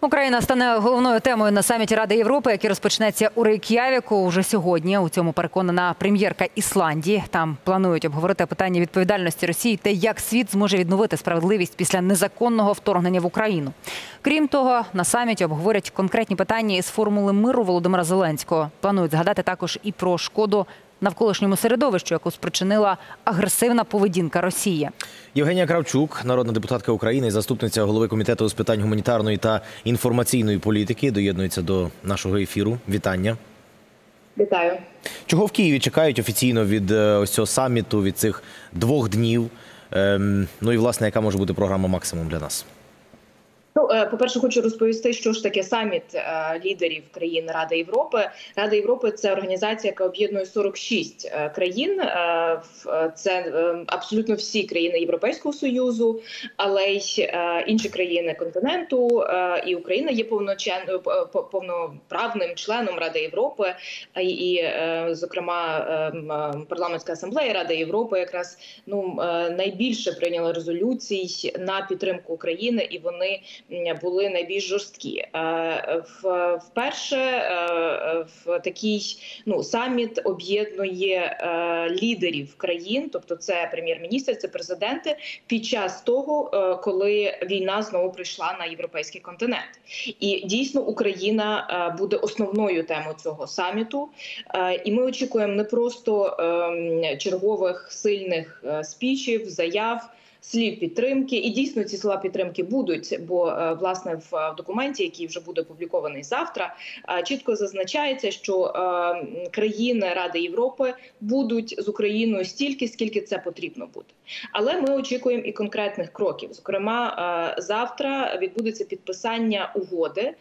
Україна стане головною темою на саміті Ради Європи, який розпочнеться у Рейк'явіку уже сьогодні. У цьому переконана прем'єрка Ісландії. Там планують обговорити питання відповідальності Росії та як світ зможе відновити справедливість після незаконного вторгнення в Україну. Крім того, на саміті обговорять конкретні питання із формули миру Володимира Зеленського. Планують згадати також і про шкоду навколишньому середовищу, яку спричинила агресивна поведінка Росії. Євгенія Кравчук, народна депутатка України і заступниця голови комітету з питань гуманітарної та інформаційної політики, доєднується до нашого ефіру. Вітання. Вітаю. Чого в Києві чекають офіційно від ось цього саміту, від цих 2 днів? Ну і, власне, яка може бути програма «Максимум» для нас? По-перше, хочу розповісти, що ж таке саміт лідерів країн Ради Європи. Рада Європи – це організація, яка об'єднує 46 країн. Це абсолютно всі країни Європейського Союзу, але й інші країни континенту. І Україна є повноправним членом Ради Європи. І, зокрема, Парламентська асамблея Ради Європи якраз найбільше прийняла резолюцій на підтримку України, і вони були найбільш жорсткі. Вперше в такий саміт об'єднує лідерів країн, тобто це прем'єр-міністр, це президенти, під час того, коли війна знову прийшла на європейський континент. І дійсно Україна буде основною темою цього саміту. І ми очікуємо не просто чергових сильних спічів, заяв, слів підтримки. І дійсно ці слова підтримки будуть, бо, власне, в документі, який вже буде опублікований завтра, чітко зазначається, що країни Ради Європи будуть з Україною стільки, скільки це потрібно буде. Але ми очікуємо і конкретних кроків. Зокрема, завтра відбудеться підписання угоди,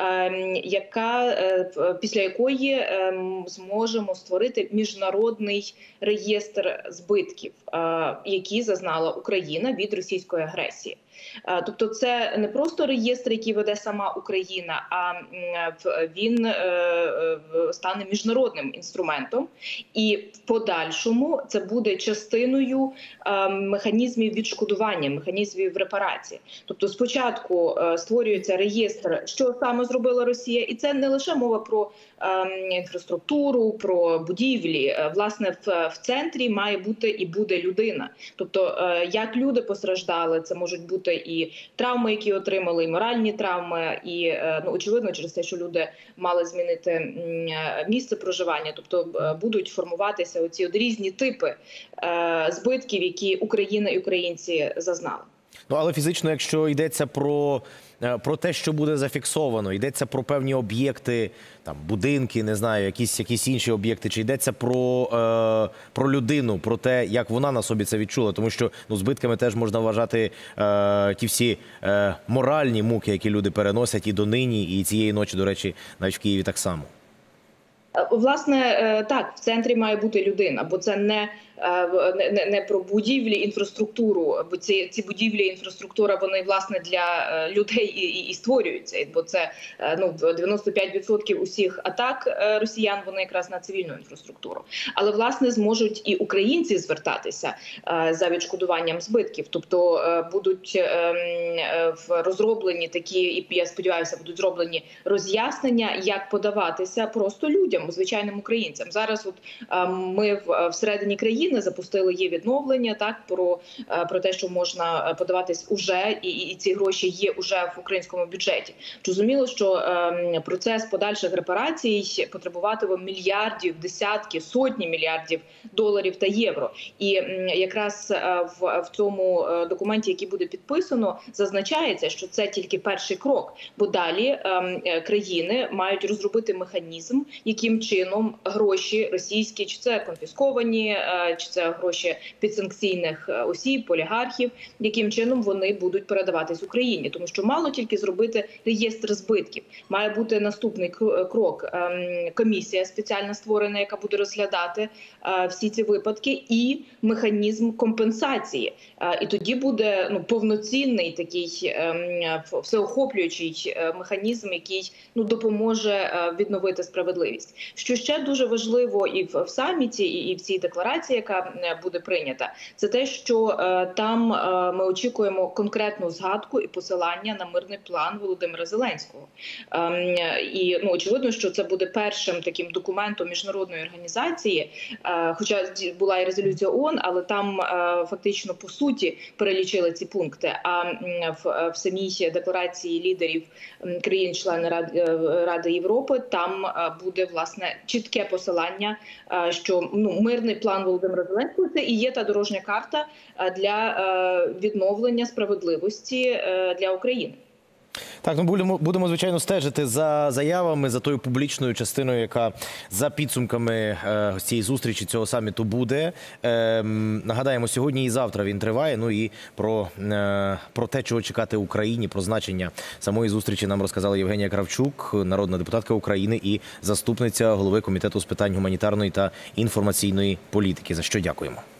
після якої зможемо створити міжнародний реєстр збитків, які зазнала Україна від російської агресії. Тобто це не просто реєстр, який веде сама Україна, а він стане міжнародним інструментом. І в подальшому це буде частиною механізмів відшкодування, механізмів репарації. Тобто спочатку створюється реєстр, що саме зробила Росія, і це не лише мова про інфраструктуру, про будівлі. Власне, в центрі має бути і буде людина. Тобто, як люди постраждали, це можуть бути і травми, які отримали, і моральні травми, і, очевидно, через те, що люди мали змінити місце проживання. Тобто, будуть формуватися оці різні типи збитків, які Україна і українці зазнали. Але фізично, якщо йдеться про те, що буде зафіксовано, йдеться про певні об'єкти, там будинки, не знаю, якісь інші об'єкти, чи йдеться про людину, про те, як вона на собі це відчула, тому що збитками теж можна вважати ті всі моральні муки, які люди переносять і донині, і цієї ночі, до речі, навіть в Києві так само. Власне, так, в центрі має бути людина, бо це не про будівлі, інфраструктуру, бо ці будівлі, інфраструктура, вони, власне, для людей і створюються, бо це 95% усіх атак росіян, вони якраз на цивільну інфраструктуру. Але, власне, зможуть і українці звертатися за відшкодуванням збитків, тобто будуть розроблені такі, і я сподіваюся, будуть зроблені роз'яснення, як подаватися просто людям, звичайним українцям. Зараз ми всередині країни запустили відновлення, так, про те, що можна подаватись уже, і ці гроші є уже в українському бюджеті. Зрозуміло, що процес подальших репарацій потребуватиме мільярдів, десятки, сотні мільярдів доларів та євро. І якраз в цьому документі, який буде підписано, зазначається, що це тільки перший крок, бо далі країни мають розробити механізм, яким чином гроші російські, чи це конфісковані, чи це гроші підсанкційних осіб, олігархів, яким чином вони будуть передаватись Україні. Тому що мало тільки зробити реєстр збитків. Має бути наступний крок. Комісія спеціально створена, яка буде розглядати всі ці випадки, і механізм компенсації. І тоді буде повноцінний такий всеохоплюючий механізм, який допоможе відновити справедливість. Що ще дуже важливо і в саміті, і в цій декларації, яка буде прийнята, це те, що там ми очікуємо конкретну згадку і посилання на мирний план Володимира Зеленського. І очевидно, що це буде першим таким документом міжнародної організації, хоча була і резолюція ООН, але там фактично по суті перелічили ці пункти. А в самій декларації лідерів країн-членів Ради Європи там буде власне чітке посилання, що мирний план Володимира Зеленського – це і є та дорожня карта для відновлення справедливості для України. Так, будемо, звичайно, стежити за заявами, за тою публічною частиною, яка за підсумками цієї зустрічі, цього саміту буде. Нагадаємо, сьогодні і завтра він триває. Ну і про те, чого чекати Україні, про значення самої зустрічі нам розказала Євгенія Кравчук, народна депутатка України і заступниця голови Комітету з питань гуманітарної та інформаційної політики. За що дякуємо.